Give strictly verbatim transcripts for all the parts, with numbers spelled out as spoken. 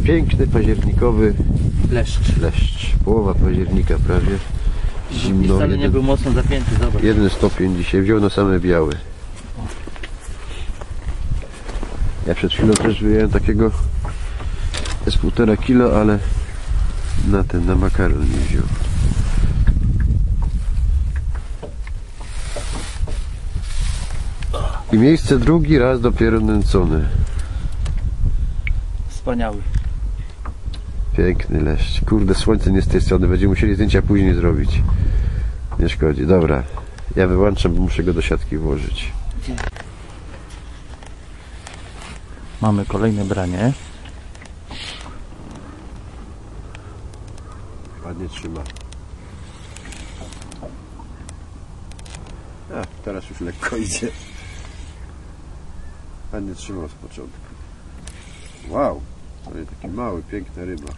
Piękny październikowy leszcz. leszcz. Połowa października prawie. Zimno. Wcale jeden, nie był mocno zapięty, zobacz. jeden stopień dzisiaj wziął na same białe. Ja przed chwilą też wyjąłem takiego, jest półtora kilo, ale na ten, na makaron nie wziął. I miejsce drugi raz dopiero nęcone. Wspaniały. Piękny leszcz. Kurde, słońce nie z tej strony. Będziemy musieli zdjęcia później zrobić. Nie szkodzi. Dobra. Ja wyłączam, bo muszę go do siatki włożyć. Mamy kolejne branie. Ładnie trzyma. A, teraz już lekko idzie. Ładnie trzymał z początku. Wow. Ale taki mały, piękna ryba.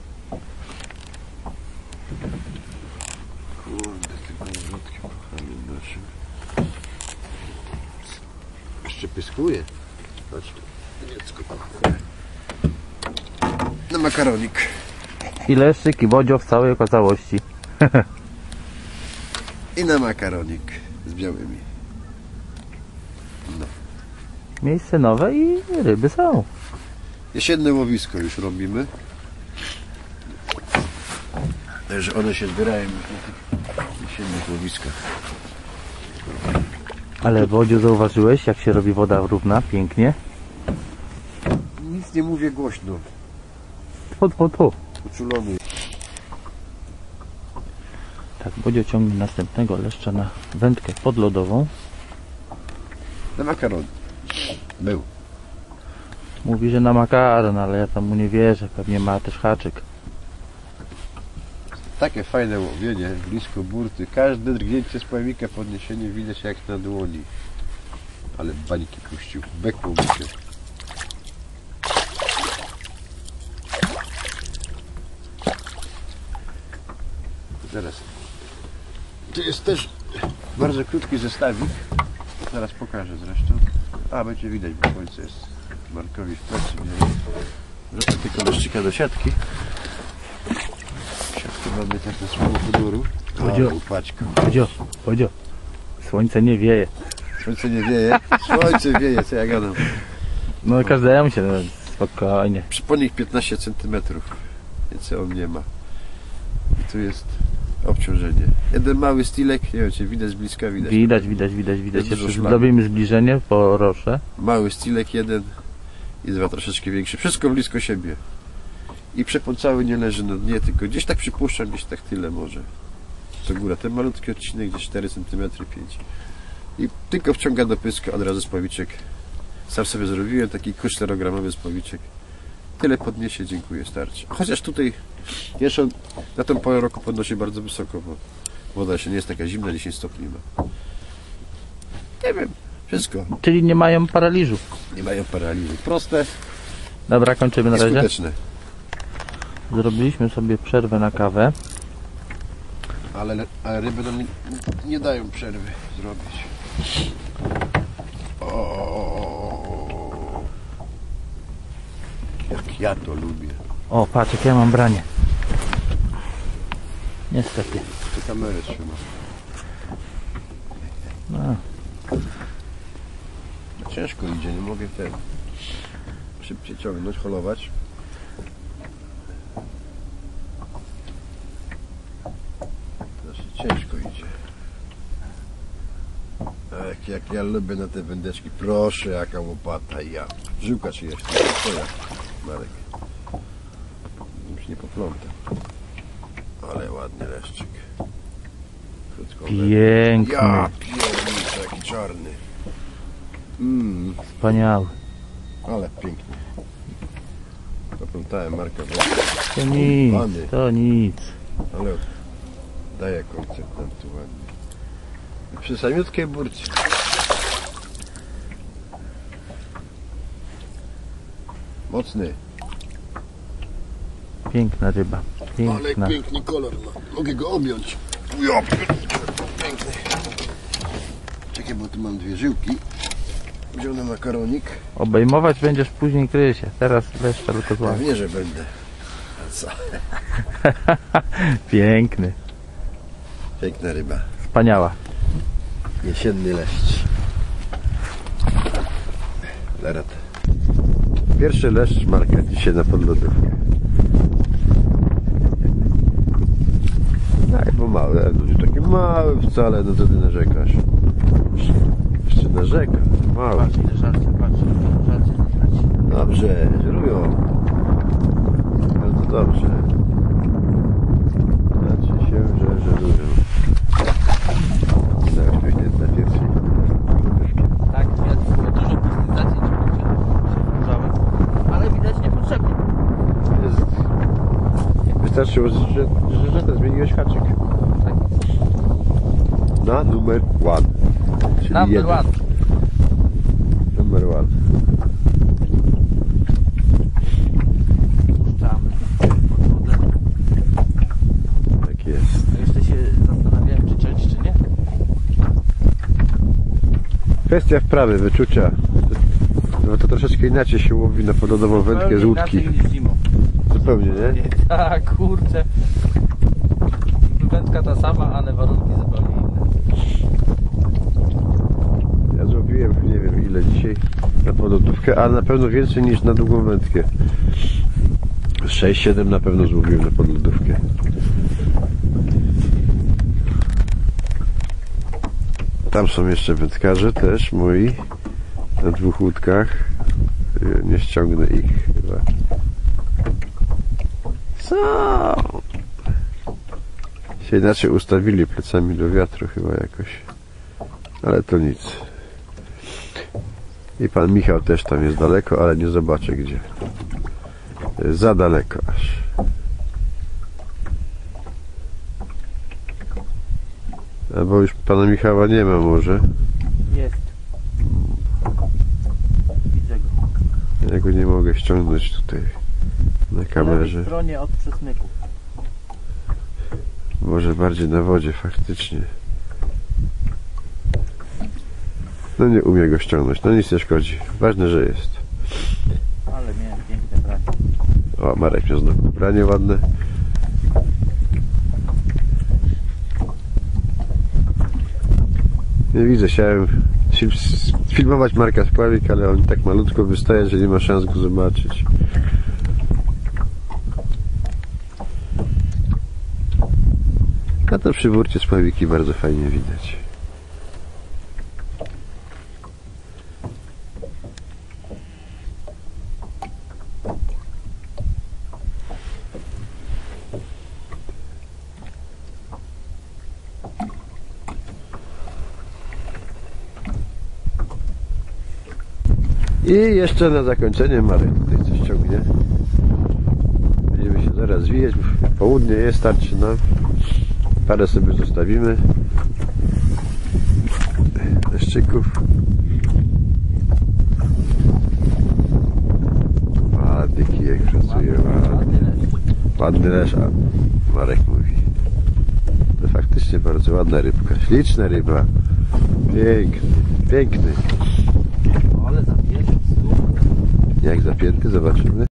Kurde, tylko wrotkiem kochamy naszym. Jeszcze pyskuje. Patrz, niemiecko. Na makaronik. I leszczyk, i bodzio w całej okazałości. I na makaronik z białymi. No. Miejsce nowe i ryby są. Jesienne łowisko już robimy. Że one się zbierają już na tych jesiennych łowiskach. Ale Bodziu, zauważyłeś, jak się robi woda równa? Pięknie. Nic nie mówię głośno. To, to, to. Uczulony. Tak, Bodzio ciągnie następnego leszcza na wędkę podlodową. Na makaron. Był. Mówi, że na makaron, ale ja tam mu nie wierzę. Pewnie ma też haczyk. Takie fajne łowienie, blisko burty. Każde drgnięcie z pojemnika, podniesienie widać jak na dłoni. Ale bańki puścił. Bekło mu się. Zaraz. Tu jest też bardzo krótki zestawik. Zaraz pokażę zresztą. A, będzie widać, bo słońce jest Markowi w plecy. Wrzucę tylko leszczyka do siatki. Siatkę mamy tak na słowo wodoru. Bodzio, paćka. Bodzio, Bodzio. Słońce nie wieje. Słońce nie wieje. Słońce wieje, co ja gadam. No każdemu się, no, spokojnie. Przy po nich piętnaście centymetrów. Więcej on nie ma. I tu jest obciążenie. Jeden mały stilek, nie wiem czy widać z bliska, widać. Widać, widać, widać, widać. Jest dużo Jeszcze szlaku. zrobimy zbliżenie, proszę. Mały stilek jeden i dwa troszeczkę większe. Wszystko blisko siebie. I przepon cały nie leży na dnie, tylko gdzieś tak przypuszczam, gdzieś tak tyle może. Co góra, ten malutki odcinek gdzieś cztery centymetry, pięć. I tylko wciąga do pyska, od razu spławiczek. Sam sobie zrobiłem taki kusz czterogramowy spławiczek. Tyle podniesie, dziękuję, starczy. Chociaż tutaj jeszcze na tą porę roku podnosi bardzo wysoko, bo woda się nie jest taka zimna, dziesięć stopni ma. Nie wiem, wszystko. Czyli nie mają paraliżu. Nie mają paraliżu. Proste Dobra, kończymy na i razie. skuteczne. Zrobiliśmy sobie przerwę na kawę. Ale, ale ryby nam nie, nie dają przerwy zrobić. O, jak ja to lubię. O, patrz, jak ja mam branie. Niestety. Czy kamerę trzyma? No. Ciężko idzie, nie mogę ten szybciej ciągnąć, holować. Znaczy, ciężko idzie. Jak, jak ja lubię na te wędeczki. Proszę, jaka łopata i ja. Żyłka czy jeszcze? To ja, Marek. Już nie poplątam. Ale ładny leszczyk. Krótko. Piękny. Ja pierniczę, jaki czarny. Mm, Wspaniały. ale pięknie. Poplątałem Marka. To nic, Pany. to nic. Ale daje koncept tam tu ładnie. Przy samiutkiej burcie. Mocny. Piękna ryba. Piękna. Ale piękny kolor ma. Mogę go objąć. Ja, piękny. Czekaj, bo tu mam dwie żyłki. Wziął na makaronik. Obejmować będziesz później Krysie. Teraz leszcza tylko zła. Pewnie, że będę. A co? Piękny. Piękna ryba. Wspaniała. Jesienny leszcz. Lerat. Pierwszy leszcz Marka dzisiaj na podlodówkę. Tak, bo mały, no nie taki mały wcale, no to ty narzekasz. Jeszcze narzeka, mały. Patrz, ile żarcie, patrz. Żarcie widać. Dobrze, żerują. Bardzo dobrze. Znaczy się, że żerują. Zaraz pewnie na pierwszej podlodówki. Tak, widać było dużo pustych zacięć, bo się wkurzały. Ale widać niepotrzebnie. Jest. Wystarczyło, że, że, że to zmieniłeś haczyk. Tak. Na numer one. Czyli Number jeden. one. Numer one. Puszczamy. Podwódę. Tak jest. A jeszcze się zastanawiałem, czy ciąć, czy nie. Kwestia wprawy, wyczucia. No to troszeczkę inaczej się łowi na podlodową wędkę z łódki. Inaczej niż zimą. Zupełnie, nie? Nie, tak, kurczę. Wędka ta sama, ale warunki zupełnie inne. Ja złowiłem nie wiem ile dzisiaj na podlodówkę, ale na pewno więcej niż na długą wędkę. sześć siedem na pewno złowiłem na podlodówkę. Tam są jeszcze wędkarze też moi na dwóch łódkach. Nie ściągnę ich chyba. Co? Się inaczej ustawili plecami do wiatru chyba jakoś. Ale to nic. I pan Michał też tam jest daleko, ale nie zobaczę gdzie. Za daleko aż. Albo już pana Michała nie ma może. Jest. Widzę go. Ja go nie mogę ściągnąć tutaj na Po lewej kamerze. stronie od przesmyku. Może bardziej na wodzie faktycznie. No nie umie go ściągnąć, no nic nie szkodzi. Ważne, że jest. Ale miałem piękne branie. O, Marek miał znowu branie ładne. Nie widzę, chciałem fil- filmować Marka Spławik, ale on tak malutko wystaje, że nie ma szans go zobaczyć. A to przy wórcie Spławiki bardzo fajnie widać. I jeszcze na zakończenie Marek tutaj coś ciągnie. Będziemy się zaraz zwijać. Południe jest, starczy nam. Parę sobie zostawimy. Leszczyków. Ładny kijek pracuje, ładny. Ładny lesz, a Marek mówi. To faktycznie bardzo ładna rybka. Śliczna ryba. Piękny, piękny. Ale zapięty, Jak zapięty, zobaczymy.